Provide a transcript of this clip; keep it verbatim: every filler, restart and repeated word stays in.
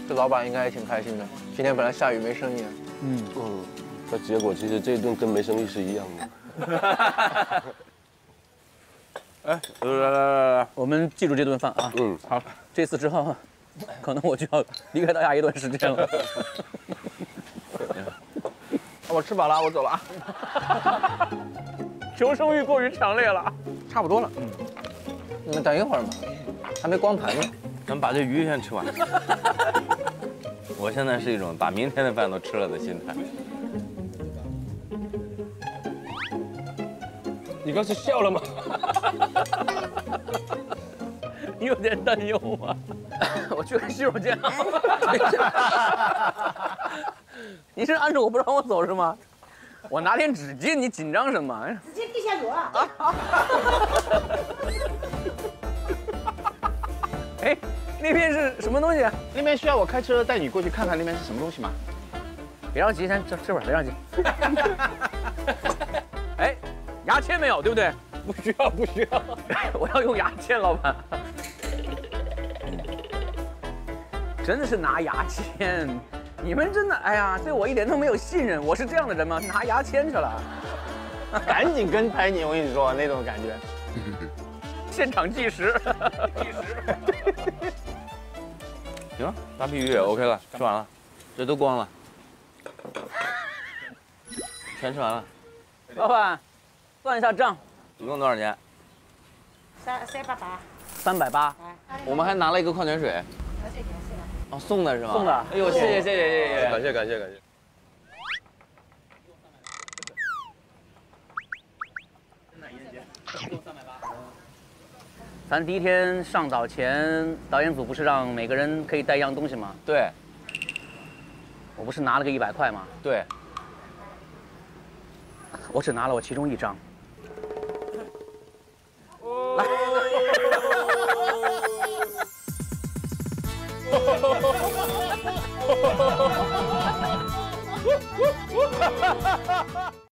这老板应该也挺开心的。今天本来下雨没生意。 嗯嗯，那结果其实这一顿跟没生意是一样的。 哎，来来来来来，我们记住这顿饭啊。 嗯， 好，这次之后，可能我就要离开大家一段时间了。 我吃饱了，我走了啊。 求生欲过于强烈了。 差不多了。嗯。你们等一会儿嘛，还没光盘呢。 咱们把这鱼先吃完。我现在是一种把明天的饭都吃了的心态。 你刚是笑了吗？ 你有点担忧吗？我去个洗手间。你是按着我不让我走是吗？我拿点纸巾，你紧张什么？ 直接地下有啊！ 哎，那边是什么东西？ 那边需要我开车带你过去看看那边是什么东西吗？ 别着急，先吃吃会儿，别着急。哎，牙签没有，对不对？ 不需要，不需要。 我要用牙签，老板。真的是拿牙签，你们真的，哎呀，对我一点都没有信任。我是这样的人吗？拿牙签去了， 赶紧跟拍你，我跟你说那种感觉。 现场计时。计时。 行，大皮鱼也 OK 了，吃完了，这都光了，全吃完了。 老板，算一下账， 一共多少钱？ 三三八八。 三百八。 我们还拿了一个矿泉水。哦，送的是吗？ 送的。 哎呦，谢谢谢谢谢谢， 感谢感谢感谢。 咱第一天上岛前，导演组不是让每个人可以带一样东西吗？ 对我不是拿了个一百块吗？ 对， 我只拿了我其中一张。来。